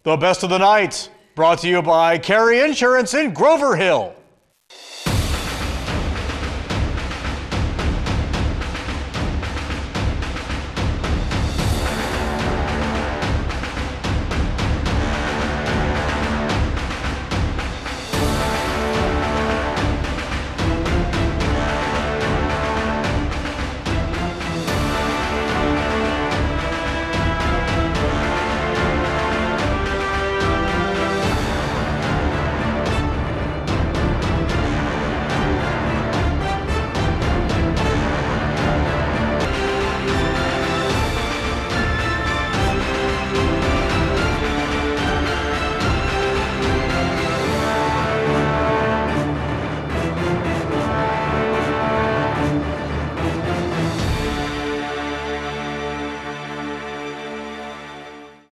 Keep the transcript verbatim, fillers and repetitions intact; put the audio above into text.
The best of the night, brought to you by Carry Insurance in Grover Hill.